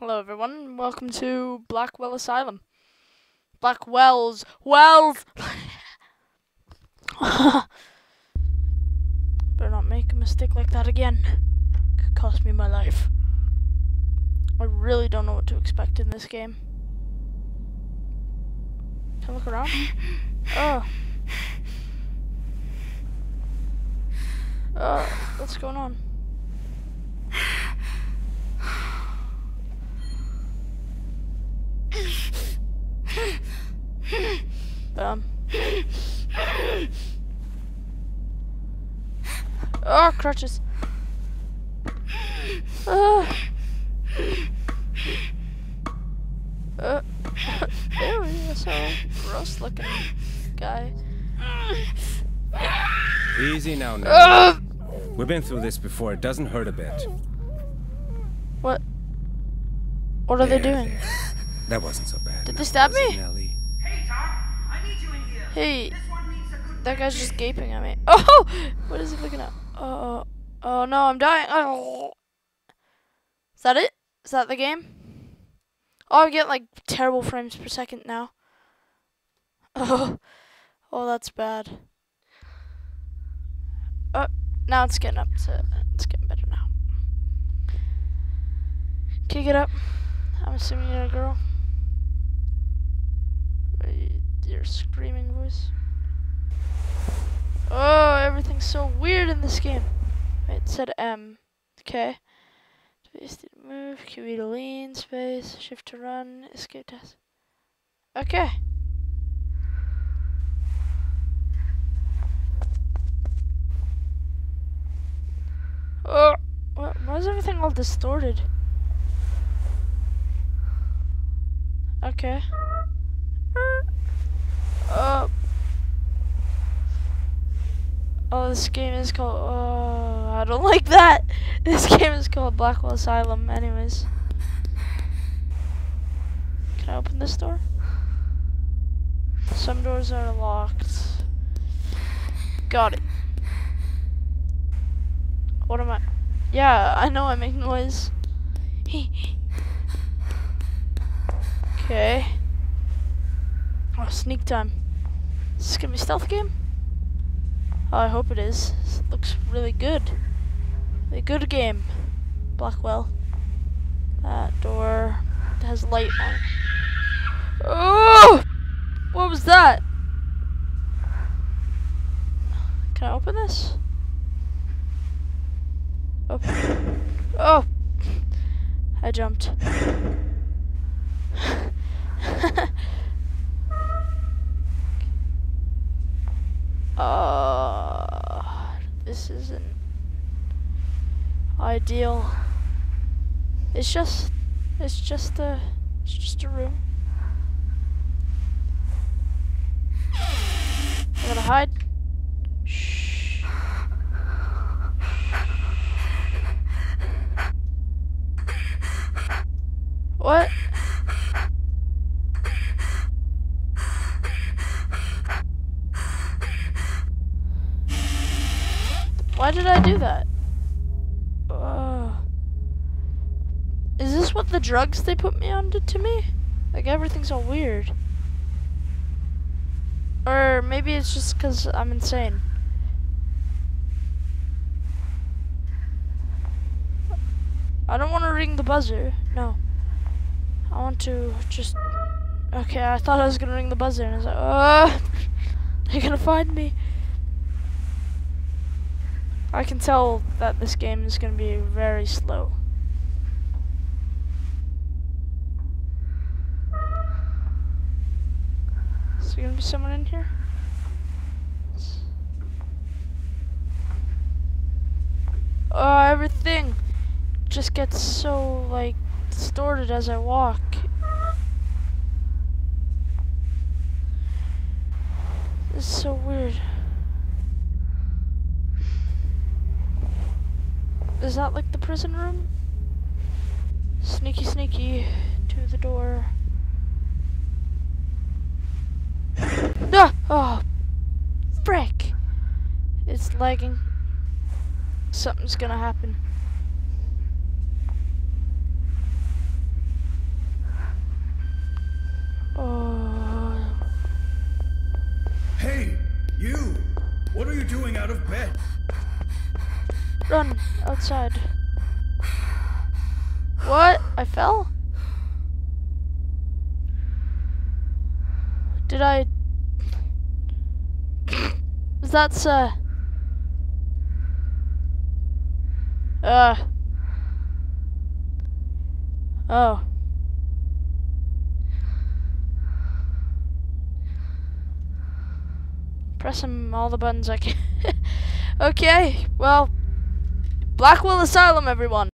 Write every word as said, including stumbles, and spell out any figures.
Hello everyone, welcome to Blackwell Asylum. Blackwell's Wells! Better not make a mistake like that again. Could cost me my life. I really don't know what to expect in this game. Can I look around? Oh. Uh, what's going on? Um. Oh, crutches. Uh. Uh. Ew, that's a gross looking guy. Easy now, Nelly. Uh. We've been through this before. It doesn't hurt a bit. What? What are There, they doing? there. That wasn't so bad. Did now, they stab was it, me? Nelly? Hey, Doc, I need you in here. Hey, This one needs a good that guy's break. just gaping at me. Oh! What is he looking at? Oh, oh no, I'm dying. Oh. Is that it? Is that the game? Oh, I'm getting like terrible frames per second now. Oh, oh, that's bad. Oh, now it's getting up to, it's getting better now. Can you get up? I'm assuming you're a girl. Your screaming voice. Oh, everything's so weird in this game. Wait, it said M. Okay. Space to move, Q E to lean, space, shift to run, escape test. Okay. Oh, wh- why is everything all distorted? Okay. Uh, oh, this game is called. Oh, I don't like that. This game is called Blackwell Asylum. Anyways, can I open this door? Some doors are locked. Got it. What am I? Yeah, I know I make noise. Okay. Oh, sneak time. Is this gonna be a stealth game? Oh, I hope it is. This looks really good. Really good game. Blackwell. That door has light on it. Oh! What was that? Can I open this? Open. Oh! I jumped. Uh, this isn't ideal. It's just, it's just a, it's just a room. I gotta hide. Shh. What? Why did I do that? Uh, is this what the drugs they put me on did to me? Like everything's all weird. Or maybe it's just because I'm insane. I don't want to ring the buzzer. No. I want to just... Okay, I thought I was going to ring the buzzer and I was like, oh, they're going to find me. I can tell that this game is going to be very slow. Is there going to be someone in here? Oh, everything just gets so, like, distorted as I walk. This is so weird. Is that like the prison room? Sneaky, sneaky to the door. Ah! Oh, frick! It's lagging. Something's gonna happen. What are you doing out of bed? Run outside. What? I fell? Did I? That's uh. Uh. Oh. Pressing all the buttons I can. Okay, well, Blackwell Asylum, everyone.